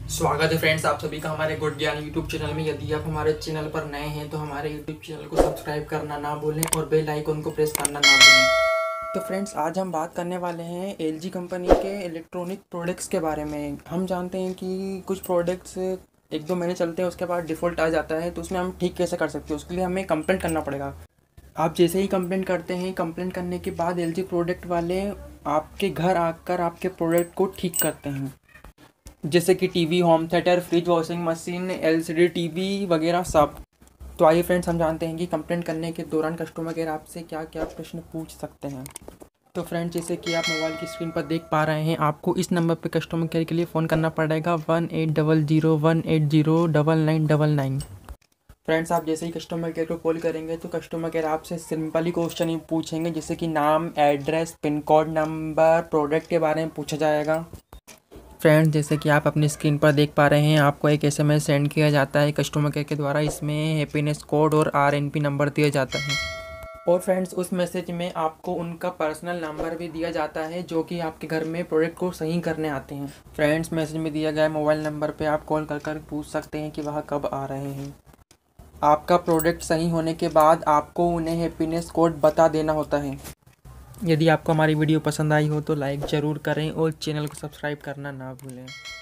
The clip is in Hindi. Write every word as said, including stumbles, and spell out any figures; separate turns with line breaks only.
स्वागत है फ्रेंड्स आप सभी का हमारे गुड ज्ञान यूट्यूब चैनल में। यदि आप हमारे चैनल पर नए हैं तो हमारे यूट्यूब चैनल को सब्सक्राइब करना ना भूलें और बेल आइकन को प्रेस करना ना भूलें। तो फ्रेंड्स आज हम बात करने वाले हैं एलजी कंपनी के इलेक्ट्रॉनिक प्रोडक्ट्स के बारे में। हम जानते हैं कि कुछ प्रोडक्ट्स एक दो महीने चलते हैं उसके बाद डिफ़ॉल्ट आ जाता है, तो उसमें हम ठीक कैसे कर सकते हैं, उसके लिए हमें कंप्लेंट करना पड़ेगा। आप जैसे ही कंप्लेंट करते हैं, कंप्लेंट करने के बाद एलजी प्रोडक्ट वाले आपके घर आकर आपके प्रोडक्ट को ठीक करते हैं, जैसे कि TV, home theatre, fridge, washing machine, LCD TV वगैरह सब। तो आइए फ्रेंड्स हम जानते हैं कि कंप्लेंट करने के दौरान कस्टमर केयर आपसे क्या क्या प्रश्न पूछ सकते हैं। तो फ्रेंड्स जैसे कि आप मोबाइल की स्क्रीन पर देख पा रहे हैं, आपको इस नंबर पर कस्टमर केयर के लिए फ़ोन करना पड़ेगा one eight double zero one eight zero double nine double nine. Friends आप जैसे ही कस्टमर केयर को कॉल करेंगे तो कस्टमर केयर आपसे सिंपली क्वेश्चन ही पूछेंगे, जैसे कि नाम, address, pin code number, product के बारे में पूछा जाएगा। फ्रेंड्स जैसे कि आप अपनी स्क्रीन पर देख पा रहे हैं, आपको एक एसएमएस सेंड किया जाता है कस्टमर केयर के द्वारा। इसमें हैप्पीनेस कोड और आरएनपी नंबर दिया जाता है और फ्रेंड्स उस मैसेज में आपको उनका पर्सनल नंबर भी दिया जाता है जो कि आपके घर में प्रोडक्ट को सही करने आते हैं। फ्रेंड्स मैसेज में दिया गया मोबाइल नंबर पे आप कॉल कर कर पूछ सकते हैं कि वह कब आ रहे हैं। आपका प्रोडक्ट सही होने के बाद आपको उन्हें हैप्पीनेस कोड बता देना होता है। यदि आपको हमारी वीडियो पसंद आई हो तो लाइक ज़रूर करें और चैनल को सब्सक्राइब करना ना भूलें।